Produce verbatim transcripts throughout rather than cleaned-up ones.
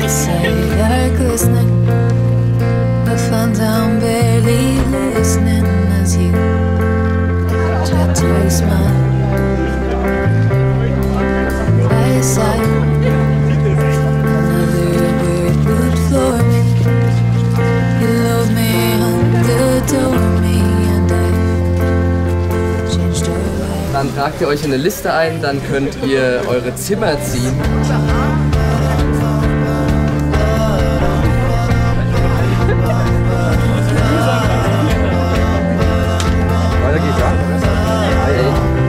Dann tragt ihr euch in eine Liste ein, dann könnt ihr eure Zimmer ziehen. Weiter geht's, ja? Hey.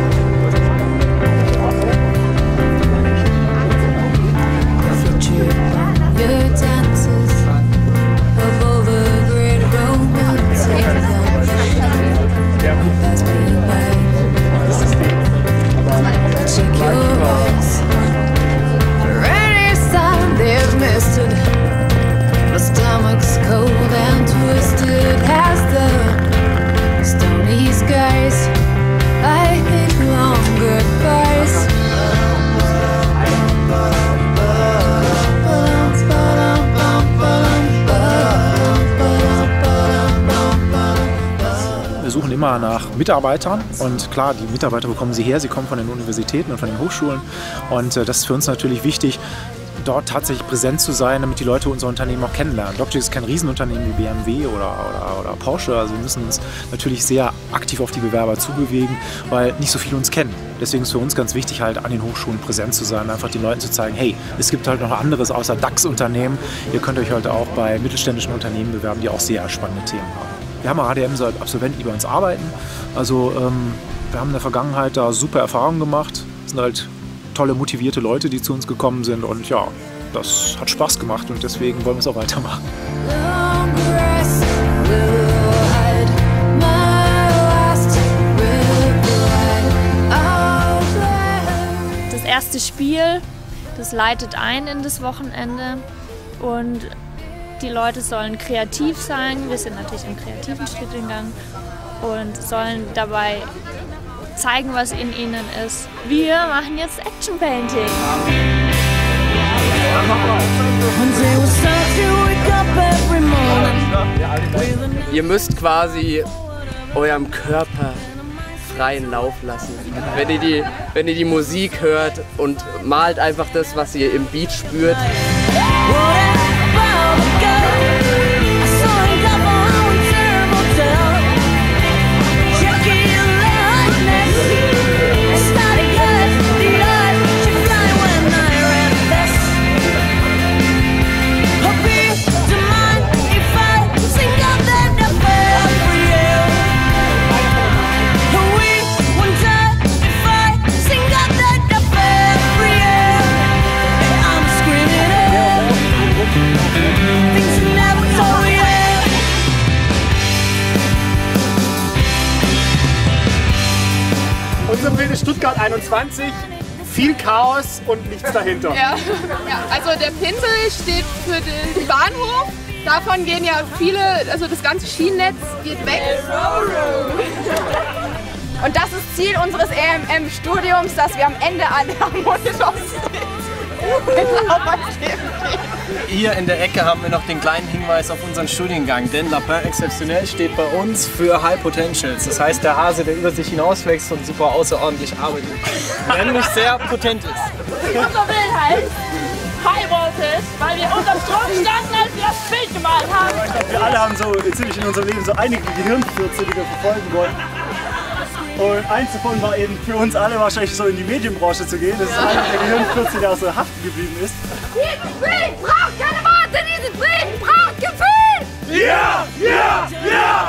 Wir suchen immer nach Mitarbeitern und klar, die Mitarbeiter bekommen sie her, sie kommen von den Universitäten und von den Hochschulen und äh, das ist für uns natürlich wichtig, dort tatsächlich präsent zu sein, damit die Leute unser Unternehmen auch kennenlernen. Doctix ist kein Riesenunternehmen wie B M W oder, oder, oder Porsche, also wir müssen uns natürlich sehr aktiv auf die Bewerber zubewegen, weil nicht so viele uns kennen. Deswegen ist für uns ganz wichtig, halt an den Hochschulen präsent zu sein, einfach den Leuten zu zeigen, hey, es gibt halt noch anderes außer DAX-Unternehmen. Ihr könnt euch halt auch bei mittelständischen Unternehmen bewerben, die auch sehr spannende Themen haben. Wir haben A D M so Absolventen, die bei uns arbeiten. Also ähm, wir haben in der Vergangenheit da super Erfahrungen gemacht. Es sind halt tolle, motivierte Leute, die zu uns gekommen sind. Und ja, das hat Spaß gemacht und deswegen wollen wir es auch weitermachen. Das erste Spiel, das leitet ein in das Wochenende und die Leute sollen kreativ sein. Wir sind natürlich im kreativen Studiengang und sollen dabei zeigen, was in ihnen ist. Wir machen jetzt Action Painting. Ihr müsst quasi eurem Körper freien Lauf lassen. Wenn ihr die, wenn ihr die Musik hört und malt einfach das, was ihr im Beat spürt. Unser Bild ist Stuttgart einundzwanzig, viel Chaos und nichts dahinter. Ja, ja, also der Pinsel steht für den Bahnhof. Davon gehen ja viele, also das ganze Schienennetz geht weg. Und das ist Ziel unseres E M M-Studiums, dass wir am Ende alle harmonisch aussehen. Hier in der Ecke haben wir noch den kleinen Hinweis auf unseren Studiengang, denn Lapin Exceptionnel steht bei uns für High Potentials. Das heißt, der Hase, der über sich hinauswächst und super außerordentlich arbeitet, nämlich sehr potent ist. Unser Bild heißt High Voltage, weil wir unter Strom standen, als wir das Bild gemalt haben. Ich glaube, wir alle haben so ziemlich in unserem Leben so einige Gehirnfürze, die wir verfolgen wollten. Und eins davon war eben für uns alle wahrscheinlich so in die Medienbranche zu gehen. Das ist einer der Gehirnfürze, der auch so haften geblieben ist. Dieses Bild braucht keine Worte, dieses Bild braucht Gefühl! Ja! Ja! Ja!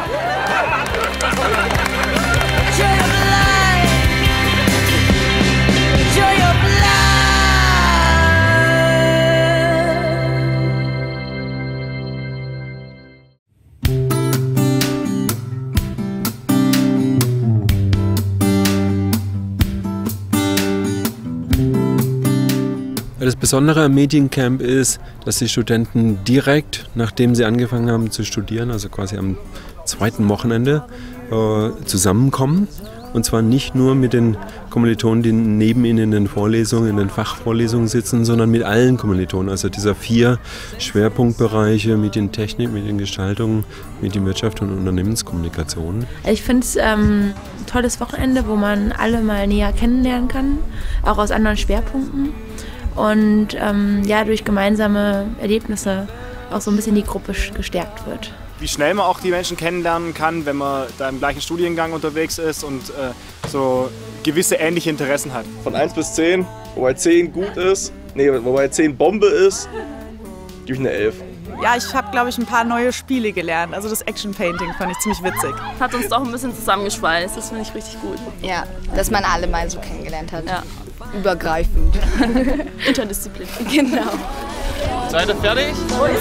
Das Besondere am Mediencamp ist, dass die Studenten direkt, nachdem sie angefangen haben zu studieren, also quasi am zweiten Wochenende, äh, zusammenkommen Und zwar nicht nur mit den Kommilitonen, die neben ihnen in den Vorlesungen, in den Fachvorlesungen sitzen, sondern mit allen Kommilitonen. Also dieser vier Schwerpunktbereiche: Medientechnik, Mediengestaltung, Medienwirtschaft und Unternehmenskommunikation. Ich finde es ähm, ein tolles Wochenende, wo man alle mal näher kennenlernen kann, auch aus anderen Schwerpunkten. Und ähm, ja, durch gemeinsame Erlebnisse auch so ein bisschen die Gruppe gestärkt wird. Wie schnell man auch die Menschen kennenlernen kann, wenn man da im gleichen Studiengang unterwegs ist und äh, so gewisse ähnliche Interessen hat. Von eins bis zehn, wobei zehn gut ist, nee, wobei zehn Bombe ist, gebe ich eine elf. Ja, ich habe, glaube ich, ein paar neue Spiele gelernt. Also das Action Painting fand ich ziemlich witzig. Hat uns doch ein bisschen zusammengeschweißt, das finde ich richtig gut. Ja, dass man alle mal so kennengelernt hat. Ja. Übergreifend. Interdisziplin. Genau. Seid ihr fertig? Wo ist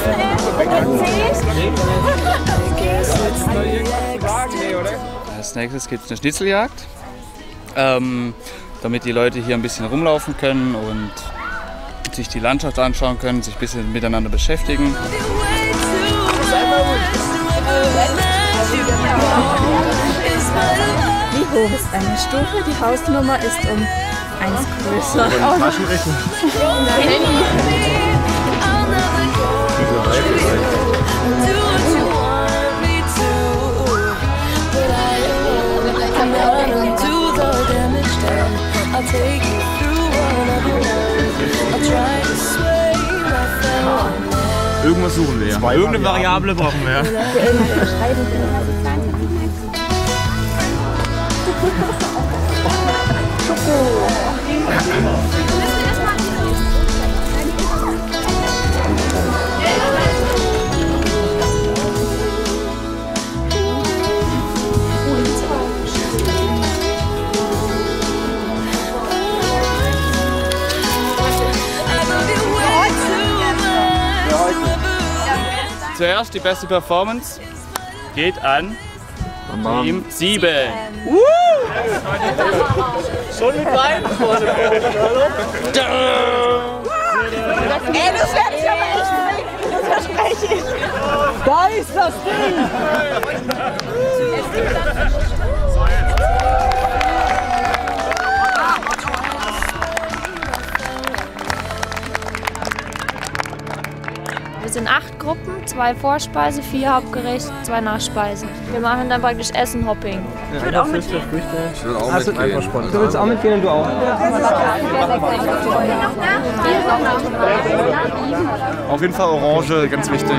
er? Als nächstes gibt es eine Schnitzeljagd, ähm, damit die Leute hier ein bisschen rumlaufen können und sich die Landschaft anschauen können, sich ein bisschen miteinander beschäftigen. Wie hoch ist eine Stufe? Die Hausnummer ist um eins größer. Oh. Taschenrechner. Irgendwas suchen wir ja. Irgendeine Variable brauchen wir. Für irgendeine Beschreibung für Zuerst die beste Performance geht an Team sieben. Uh! Schon mit rein vorne. Ey, das werde ich aber echt bringen. Das verspreche ich. Da ist das Ding. Wir sind acht Gruppen, zwei Vorspeise, vier Hauptgericht, zwei Nachspeisen. Wir machen dann praktisch Essen-Hopping. Ich würde auch mitgehen. Ich würde auch also, mitgehen. Du willst auch mitgehen und du auch? Auf jeden Fall Orange, ganz wichtig.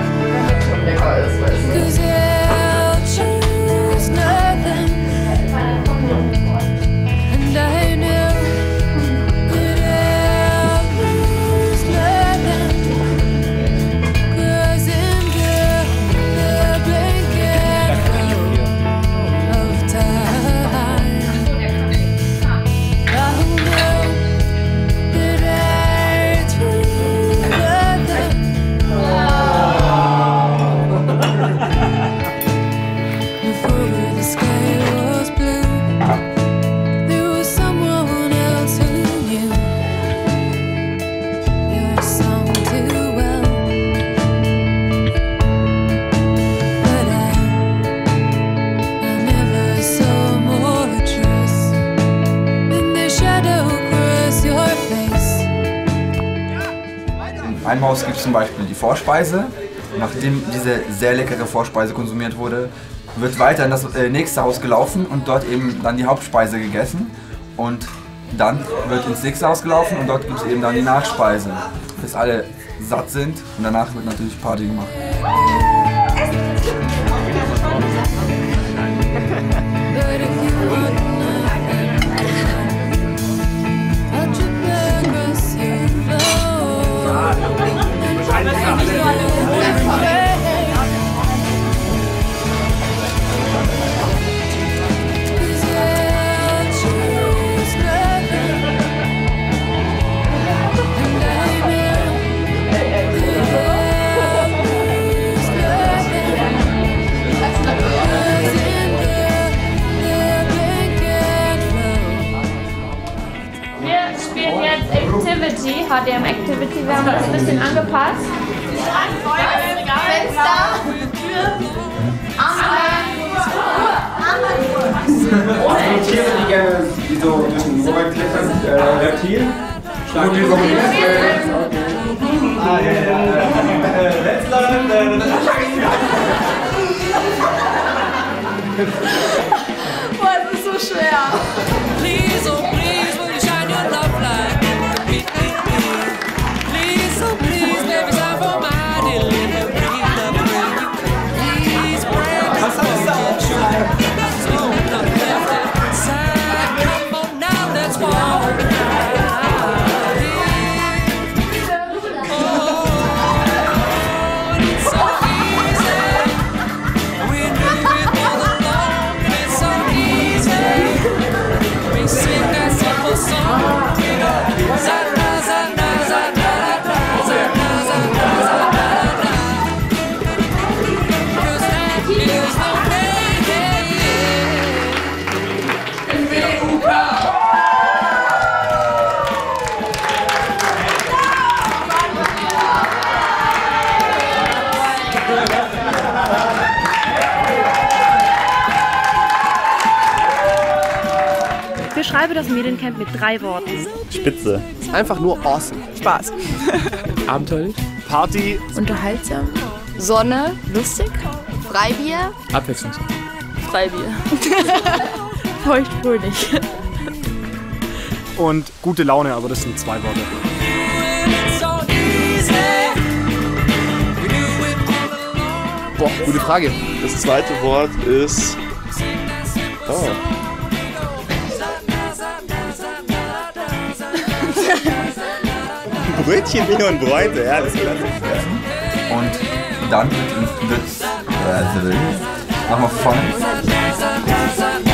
Im Einhaus gibt es zum Beispiel die Vorspeise. Nachdem diese sehr leckere Vorspeise konsumiert wurde, wird weiter in das nächste Haus gelaufen und dort eben dann die Hauptspeise gegessen. Und dann wird ins nächste Haus gelaufen und dort gibt es eben dann die Nachspeise, bis alle satt sind und danach wird natürlich Party gemacht. H D M Activity, wir haben das ein bisschen angepasst. Fenster, Tür, Arme, Tiere, die gerne die so durch den Robert klettern, äh, Reptil. Schlagen die so mit Ah, ja, ja. Let's learn. Boah, das ist so schwer. Please, oh please, will you shine your love light? Please, oh please, baby, shine for my delivery. Please break the fortune. So not left inside. Come on now, let's walk. Beschreibe das Mediencamp mit drei Worten. Spitze. Einfach nur awesome. Spaß. Abenteuerlich. Party. Unterhaltsam. Sonne. Lustig. Freibier. Abwechslungsreich. Freibier. Feuchtfröhlich. Und gute Laune, aber das sind zwei Worte. Boah, gute Frage. Das zweite Wort ist... Oh. Brötchen, Bier und Bräute, ja, das ist klasse. Und dann wird, wird äh, machen wir vorne.